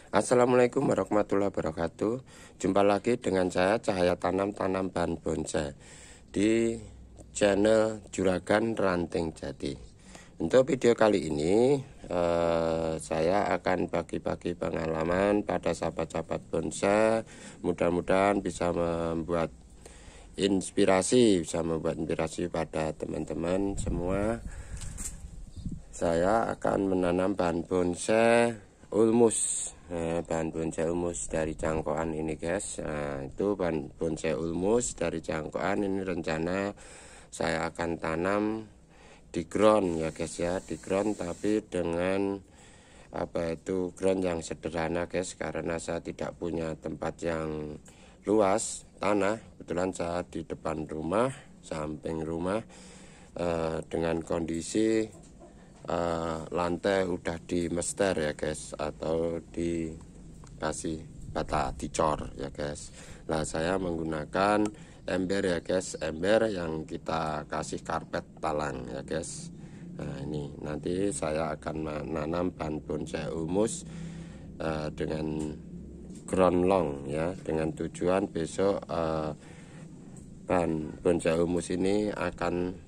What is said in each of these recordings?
Assalamualaikum warahmatullahi wabarakatuh. Jumpa lagi dengan saya Cahaya Tanam bahan bonsai di channel Juragan Ranting Jati. Untuk video kali ini saya akan bagi-bagi pengalaman pada sahabat-sahabat bonsai. Mudah-mudahan bisa membuat inspirasi pada teman-teman semua. Saya akan menanam bahan bonsai ulmus. Bahan bonsai ulmus dari cangkokan ini guys. Itu bahan bonsai ulmus dari cangkokan ini, rencana saya akan tanam di ground ya guys ya, di ground tapi dengan ground yang sederhana guys, karena saya tidak punya tempat yang luas tanah. Kebetulan saya di depan rumah, samping rumah, dengan kondisi lantai udah dimester ya guys, atau dikasih bata dicor ya guys. Nah, saya menggunakan ember ya guys, ember yang kita kasih karpet talang ya guys. Nah, ini nanti saya akan menanam bahan bonsai ulmus dengan ground long ya, dengan tujuan besok bahan bonsai ulmus ini akan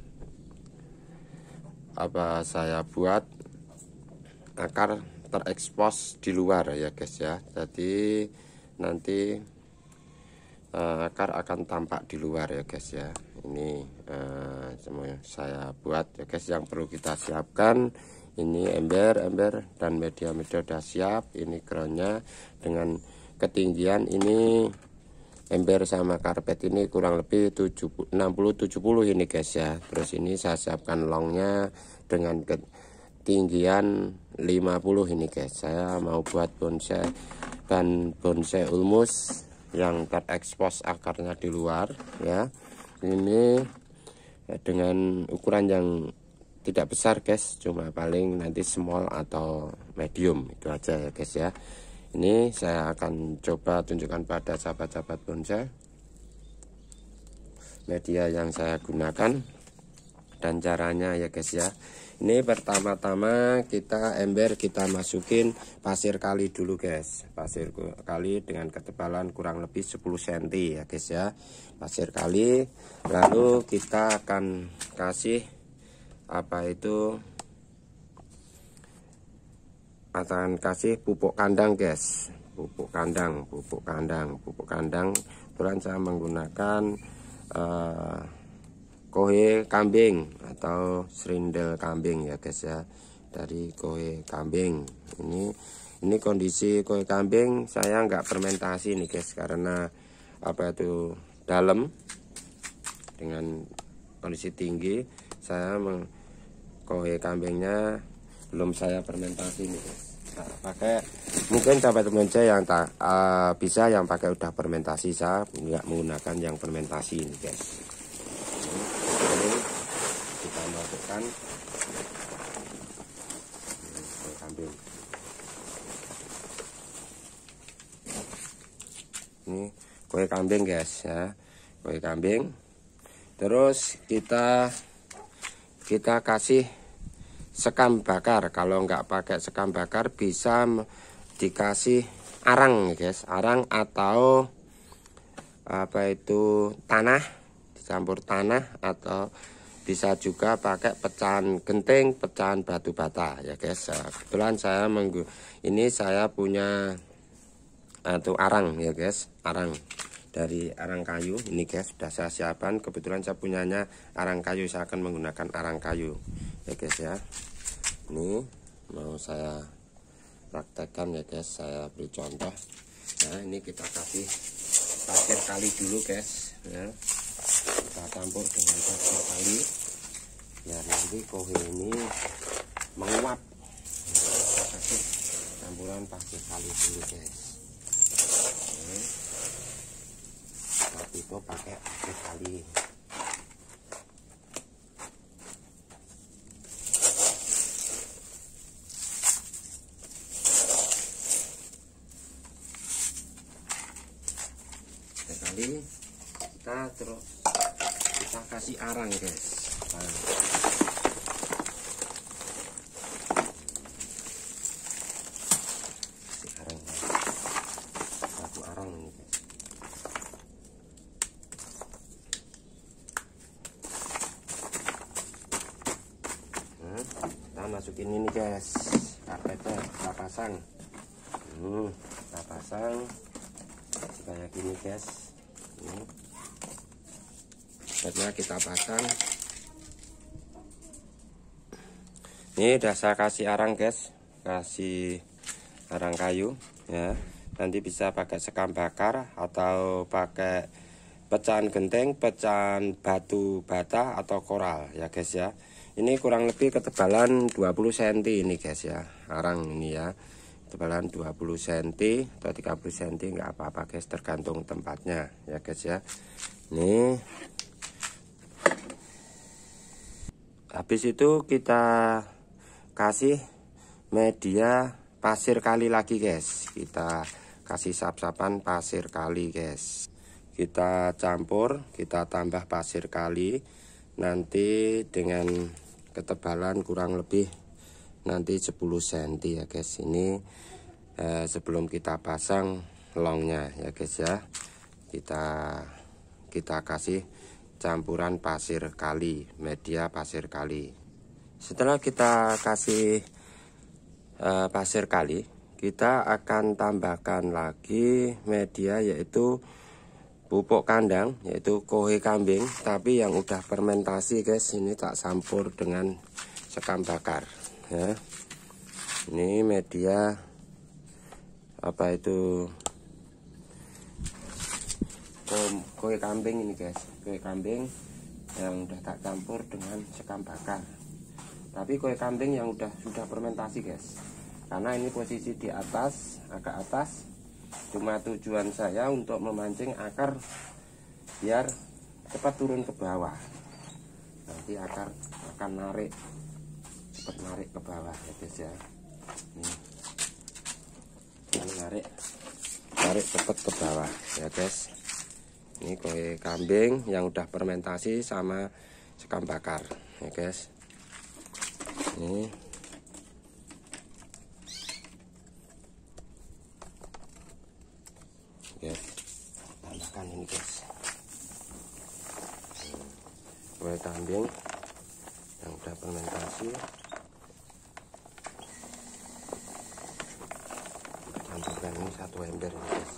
saya buat akar terekspos di luar ya guys ya. Jadi nanti akar akan tampak di luar ya guys ya. Ini semua saya buat ya guys. Yang perlu kita siapkan ini ember dan media udah siap. Ini groundnya dengan ketinggian ini, ember sama karpet ini kurang lebih 60-70 ini guys ya. Terus ini saya siapkan longnya dengan ketinggian 50 ini guys. Saya mau buat bahan bonsai ulmus yang terekspos akarnya di luar ya. Ini dengan ukuran yang tidak besar guys, cuma paling nanti small atau medium, itu aja ya guys ya. Ini saya akan coba tunjukkan pada sahabat-sahabat bonsai media yang saya gunakan dan caranya ya guys ya. Ini pertama-tama ember kita masukin pasir kali dulu guys. Pasir kali dengan ketebalan kurang lebih 10 cm ya guys ya. Pasir kali, lalu kita akan kasih pupuk kandang guys, pupuk kandang. Kebetulan saya menggunakan kohe kambing atau serindel kambing ya guys ya, dari kohe kambing. Ini kondisi kohe kambing saya nggak fermentasi nih guys, karena dalam dengan kondisi tinggi. Saya kohe kambingnya belum saya fermentasi nih guys. Nah, mungkin sahabat bonsai yang bisa yang pakai udah fermentasi, saya nggak menggunakan yang fermentasi ini guys. Ini kita masukkan kohe kambing. Ini kohe kambing guys ya, kohe kambing. Terus kita kasih sekam bakar. Kalau nggak pakai sekam bakar bisa dikasih arang guys, arang atau tanah, dicampur tanah, atau bisa juga pakai pecahan genting, pecahan batu bata ya guys. Kebetulan saya punya arang ya guys, arang dari arang kayu ini guys, sudah saya siapkan. Kebetulan saya punyanya arang kayu, saya akan menggunakan arang kayu ya guys ya. Ini mau saya praktekkan ya guys, saya beri contoh. Nah, ini kita kasih pasir kali dulu guys ya. Kita campur dengan pasir kali biar nanti kohe ini menguap. Kita kasih campuran pasir kali dulu guys. Tapi itu pakai pasir kali. Kita kasih arang guys. Kasih arang guys. masukin ini guys, karpetnya kita pasang. Kita pasang kayak gini guys. Karpetnya kita pasang. Ini udah saya kasih arang guys, kasih arang kayu ya. Nanti bisa pakai sekam bakar atau pakai pecahan genteng, pecahan batu bata atau koral ya guys ya. Ini kurang lebih ketebalan 20 cm ini guys ya, arang ini ya. Ketebalan 20 cm atau 30 cm nggak apa-apa guys, tergantung tempatnya ya guys ya. Ini habis itu kita kasih media pasir kali lagi guys. Kita kasih sap-sapan pasir kali guys. Kita campur, kita tambah pasir kali. Nanti dengan ketebalan kurang lebih nanti 10 cm ya guys. Ini sebelum kita pasang longnya ya guys ya. Kita kasih campuran pasir kali, media pasir kali. Setelah kita kasih pasir kali, kita akan tambahkan lagi media yaitu pupuk kandang, yaitu kohe kambing, tapi yang udah fermentasi guys. Ini tak campur dengan sekam bakar ya. Ini media apa itu, kohe kambing ini guys, kohe kambing yang udah tak campur dengan sekam bakar. Tapi kohe kambing yang sudah fermentasi guys, karena ini posisi di atas, agak atas. Cuma tujuan saya untuk memancing akar biar cepat turun ke bawah. Nanti akar akan cepat narik ke bawah ya guys ya. Ini narik cepat ke bawah ya guys. Ini kohe kambing yang udah fermentasi sama sekam bakar ya guys. Ini guys, tambahkan ini guys, kohe kambing yang udah fermentasi, campurkan ini 1 ember ini guys.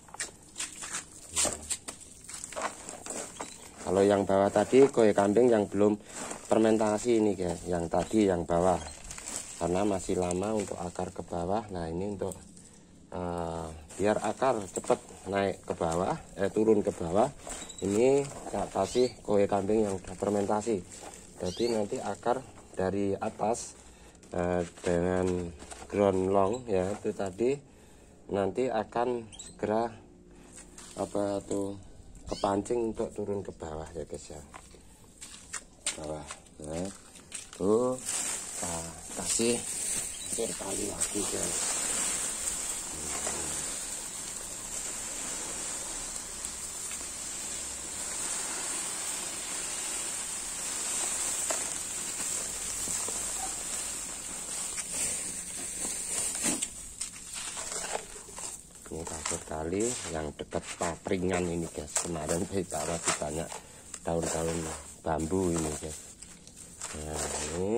Kalau yang bawah tadi kohe kambing yang belum fermentasi ini guys, yang tadi yang bawah, karena masih lama untuk akar ke bawah. Nah ini untuk biar akar cepat naik ke bawah, turun ke bawah, ini saya kasih kohe kambing yang sudah fermentasi. Jadi nanti akar dari atas dengan ground long ya itu tadi nanti akan segera apa tuh kepancing untuk turun ke bawah ya guys ya. Bawah ya. Tuh kita kasih pasir kali lagi guys. Ini pasir kali yang dekat papringan ini guys. Kemarin saya bawa banyak daun-daun bambu ini guys. Nah ini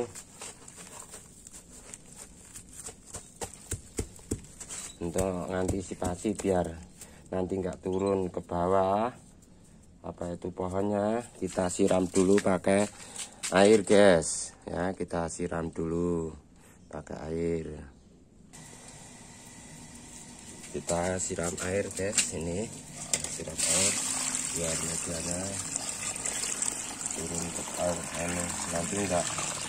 untuk mengantisipasi biar nanti nggak turun ke bawah apa itu pohonnya, kita siram dulu pakai air guys ya. Kita siram dulu pakai air. Kita siram air guys, ini siram air biar medianya turun ke bawah. Nanti enggak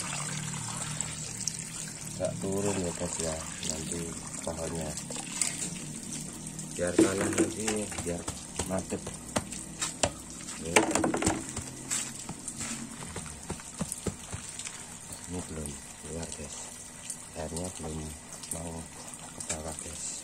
turun ya guys ya, nanti pohonnya biar tanah nanti biar madep. Ini belum keluar guys, airnya belum mau ke bawah guys.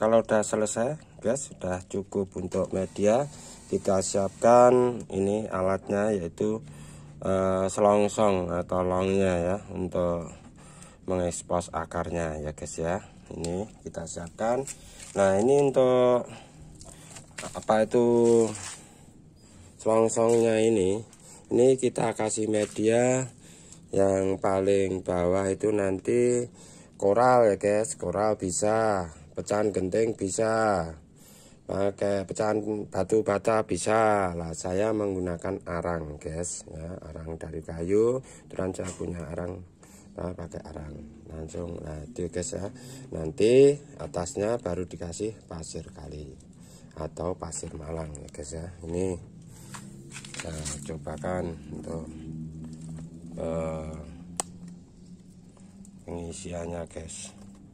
kalau udah selesai guys, sudah cukup untuk media. Kita siapkan ini alatnya, yaitu selongsong atau longnya ya, untuk mengekspos akarnya ya guys ya. Ini kita siapkan. Nah ini untuk apa itu selongsongnya, ini kita kasih media yang paling bawah itu nanti koral ya guys. Koral bisa, pecahan genting bisa, pakai pecahan batu bata bisa lah. Saya menggunakan arang guys ya, arang dari kayu. Terus saya punya arang, pakai arang langsung. Nah itu guys ya, nanti atasnya baru dikasih pasir kali atau pasir Malang ya guys ya. Ini saya cobakan untuk pengisiannya guys.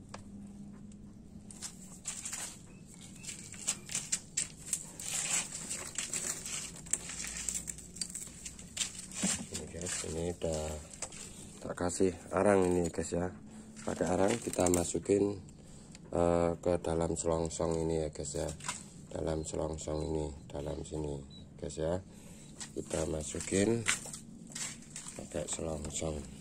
Ini guys, ini udah tak kasih arang ini guys ya. Pakai arang kita masukin ke dalam selongsong ini ya guys ya. Dalam selongsong ini, dalam sini guys ya, kita masukin pakai selongsong.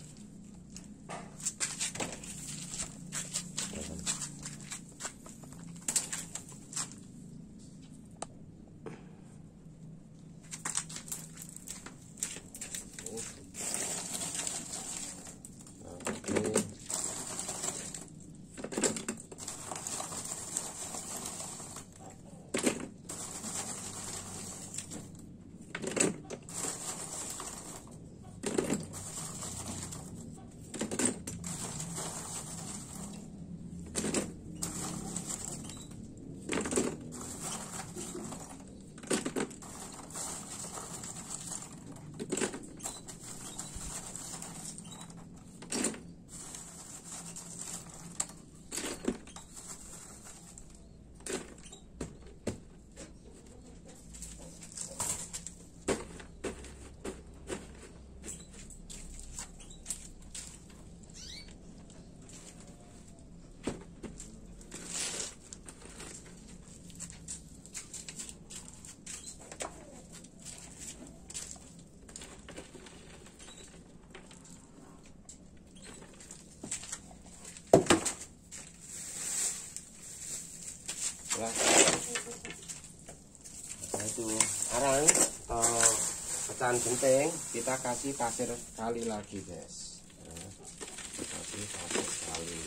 Nah itu arang atau pecahan genting kita kasih pasir kali lagi guys. Nah, kasih pasir kali.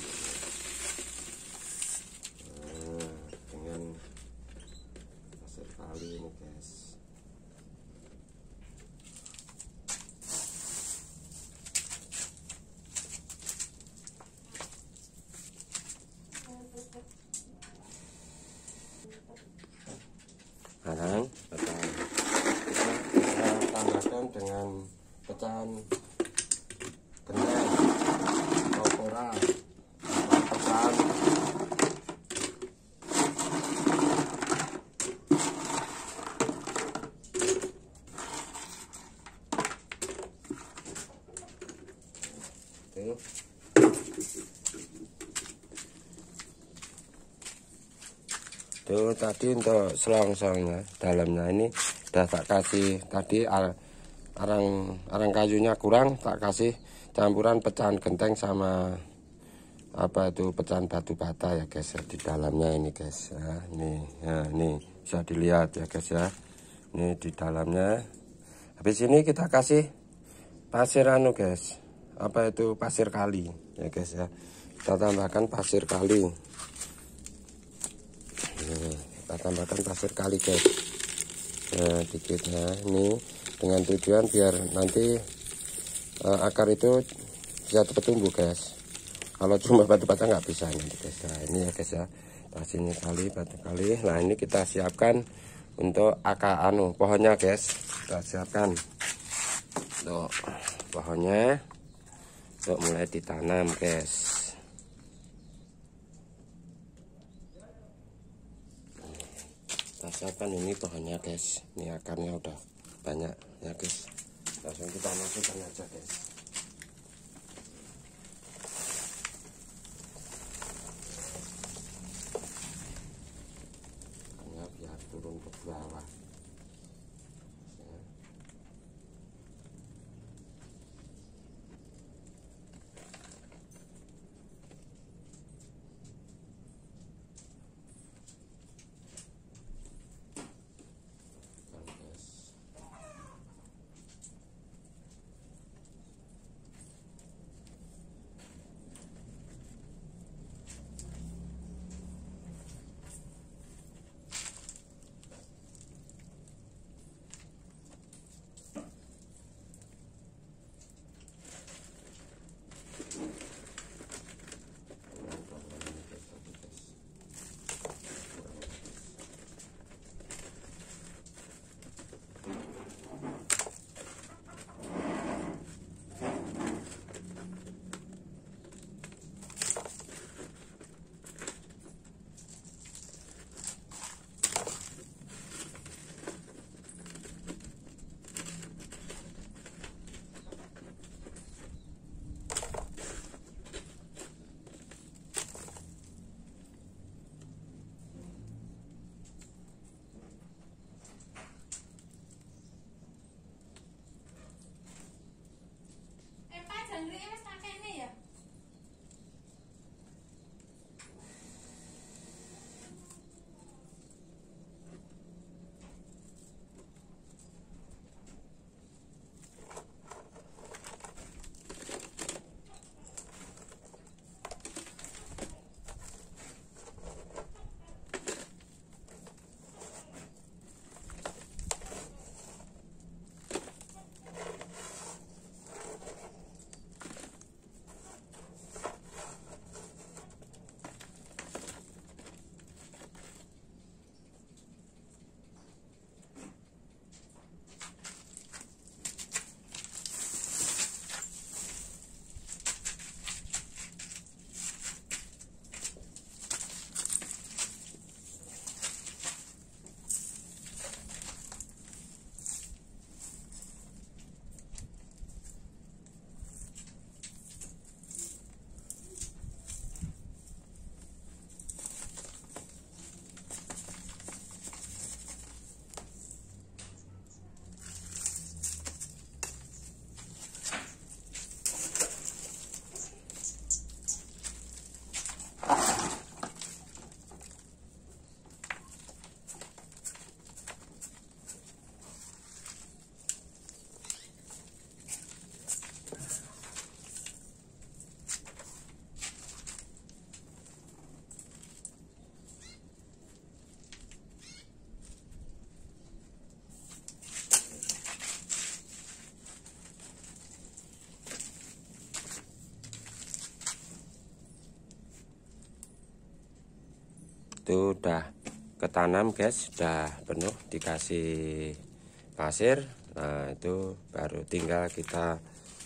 Nah, dengan pasir kali ini guys. Arang pecahan kita tambahkan dengan pecahan genteng atau koral atau pecahan tuh. Tuh tadi untuk selongsongnya dalamnya ini udah tak kasih tadi, arang kayunya kurang, tak kasih campuran pecahan genteng sama apa itu pecahan batu bata ya guys ya, di dalamnya ini guys ya. Ini bisa dilihat ya guys ya, ini di dalamnya. Habis ini kita kasih pasir guys, apa itu pasir kali ya guys ya. Kita tambahkan pasir kali. Kita tambahkan pasir kali guys. Nah dikit ya, ini dengan tujuan biar nanti akar itu bisa cepat tumbuh guys. Kalau cuma batu bata nggak bisa nanti guys. Nah ini ya guys ya, pasirnya kali, batu kali. Nah ini kita siapkan untuk akar pohonnya guys. Kita siapkan untuk pohonnya untuk mulai ditanam guys. Kita siapkan ini pohonnya guys. Ini akarnya udah banyak ya guys. Langsung kita masukkan aja guys. Itu udah ketanam guys, sudah penuh dikasih pasir. Nah itu baru tinggal kita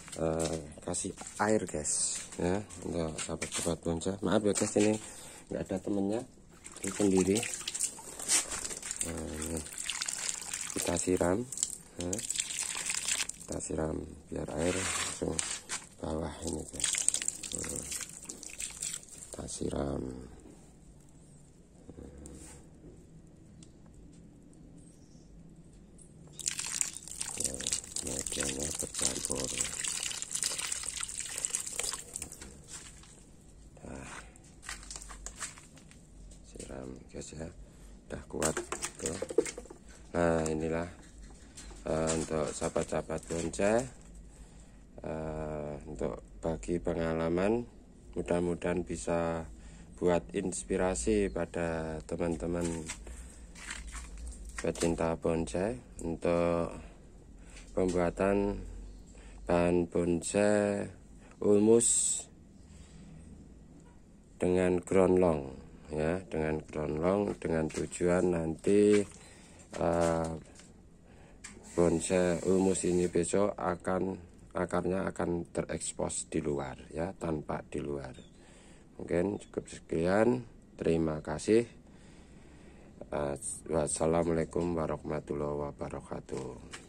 kasih air guys ya, untuk sahabat-sahabat bonsai. Maaf ya guys, ini nggak ada temennya, ini sendiri. Ini kita siram ya. Kita siram biar air langsung bawah ini guys. Kita siram. Medianya bercampur. Nah, siram guys ya, udah kuat tuh. Nah inilah untuk sahabat-sahabat bonsai, untuk bagi pengalaman, mudah-mudahan bisa buat inspirasi pada teman-teman pecinta bonsai untuk pembuatan bahan bonsai ulmus dengan ground long ya, dengan ground long, dengan tujuan nanti bonsai ulmus ini besok akarnya akan terekspos di luar ya, tanpa di luar. Mungkin cukup sekian, terima kasih. Wassalamualaikum warahmatullahi wabarakatuh.